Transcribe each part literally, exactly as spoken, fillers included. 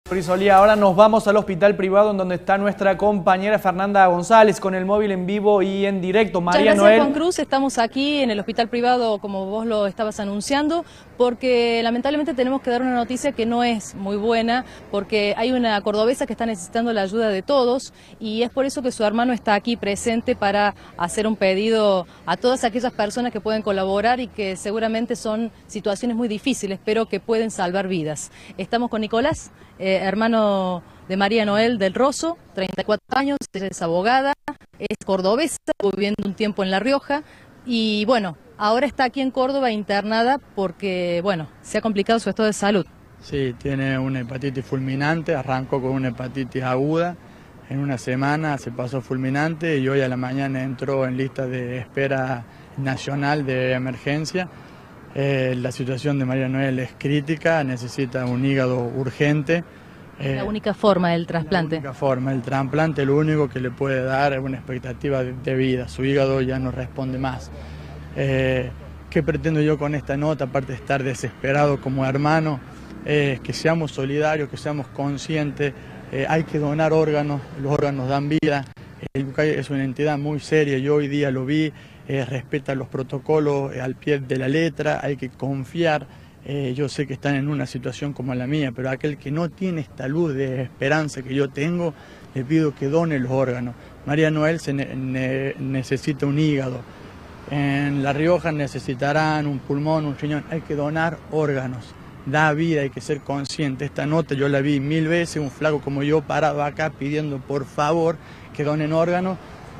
Brisolía, ahora nos vamos al hospital privado en donde está nuestra compañera Fernanda González con el móvil en vivo y en directo. María Muchas gracias, Noel. Juan Cruz. Estamos aquí en el hospital privado, como vos lo estabas anunciando, porque lamentablemente tenemos que dar una noticia que no es muy buena, porque hay una cordobesa que está necesitando la ayuda de todos y es por eso que su hermano está aquí presente para hacer un pedido a todas aquellas personas que pueden colaborar y que seguramente son situaciones muy difíciles, pero que pueden salvar vidas. Estamos con Nicolás, eh, hermano de María Noel del Rosso, treinta y cuatro años, es abogada, es cordobesa, viviendo un tiempo en La Rioja y bueno, ahora está aquí en Córdoba internada porque, bueno, se ha complicado su estado de salud. Sí, tiene una hepatitis fulminante, arrancó con una hepatitis aguda, en una semana se pasó fulminante y hoy a la mañana entró en lista de espera nacional de emergencia. Eh, la situación de María Noel es crítica, necesita un hígado urgente. Eh, la única forma del trasplante. La única forma, el trasplante lo único que le puede dar es una expectativa de, de vida, su hígado ya no responde más. Eh, ¿Qué pretendo yo con esta nota, aparte de estar desesperado como hermano? Eh, que seamos solidarios, que seamos conscientes, eh, hay que donar órganos, los órganos dan vida. El INCUCAI es una entidad muy seria, yo hoy día lo vi, eh, respeta los protocolos eh, al pie de la letra, hay que confiar. Eh, yo sé que están en una situación como la mía, pero aquel que no tiene esta luz de esperanza que yo tengo, le pido que done los órganos. María Noel se ne ne necesita un hígado, en La Rioja necesitarán un pulmón, un riñón, hay que donar órganos, da vida, hay que ser consciente. Esta nota yo la vi mil veces, un flaco como yo parado acá pidiendo por favor que donen órganos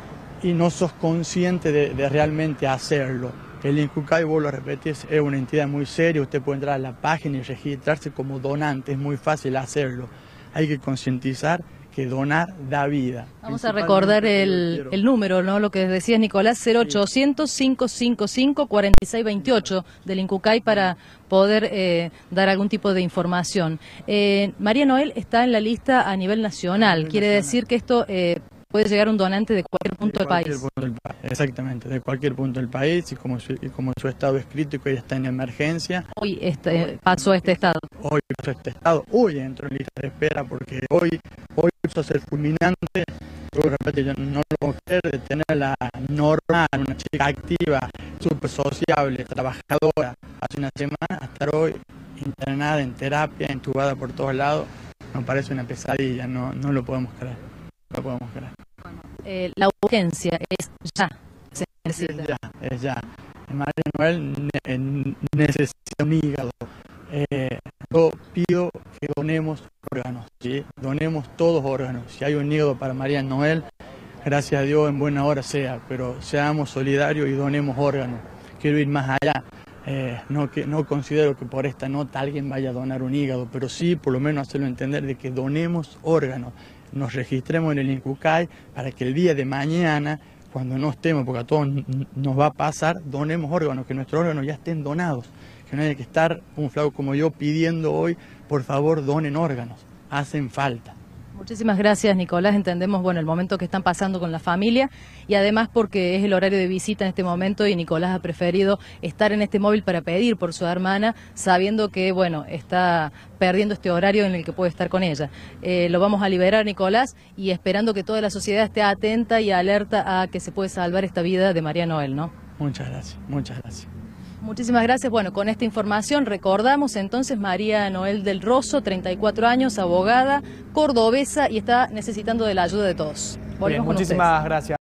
y no sos consciente de, de realmente hacerlo. El INCUCAI, vos lo repetís, es una entidad muy seria, usted puede entrar a la página y registrarse como donante, es muy fácil hacerlo. Hay que concientizar que donar da vida. Vamos a recordar el, el número, ¿no? Lo que decías, Nicolás, cero ochocientos, cinco cinco cinco, cuatro seis dos ocho del INCUCAI para poder eh, dar algún tipo de información. Eh, María Noel está en la lista a nivel nacional, quiere nacional. decir que esto... Eh, puede llegar un donante de cualquier punto de del cualquier país. Punto del pa Exactamente, de cualquier punto del país y como su, y como su estado es crítico y está en emergencia. Hoy este, pasó a este estado. Hoy pasó a este estado, hoy entró en lista de espera porque hoy, hoy pasó a ser fulminante. Yo, repito, yo no lo puedo creer de tenerla normal, una chica activa, súper sociable, trabajadora, hace una semana, a estar hoy internada en terapia, entubada por todos lados, nos parece una pesadilla, no, no lo podemos creer. No podemos creer. Eh, la urgencia es ya, se necesita. Es ya, es ya. María Noel ne necesita un hígado. Eh, yo pido que donemos órganos, ¿sí? Donemos todos órganos. Si hay un hígado para María Noel, gracias a Dios en buena hora sea, pero seamos solidarios y donemos órganos. Quiero ir más allá. Eh, no, que, no considero que por esta nota alguien vaya a donar un hígado, pero sí por lo menos hacerlo entender de que donemos órganos. Nos registremos en el INCUCAI para que el día de mañana, cuando no estemos, porque a todos nos va a pasar, donemos órganos, que nuestros órganos ya estén donados, que no haya que estar un flaco como yo pidiendo hoy, por favor donen órganos, hacen falta. Muchísimas gracias, Nicolás. Entendemos bueno el momento que están pasando con la familia y además porque es el horario de visita en este momento y Nicolás ha preferido estar en este móvil para pedir por su hermana, sabiendo que bueno está perdiendo este horario en el que puede estar con ella. Eh, lo vamos a liberar, Nicolás, y esperando que toda la sociedad esté atenta y alerta a que se puede salvar esta vida de María Noel, ¿no? Muchas gracias, muchas gracias. Muchísimas gracias. Bueno, con esta información recordamos entonces María Noel del Rosso, treinta y cuatro años, abogada, cordobesa y está necesitando de la ayuda de todos. Bien, muchísimas gracias.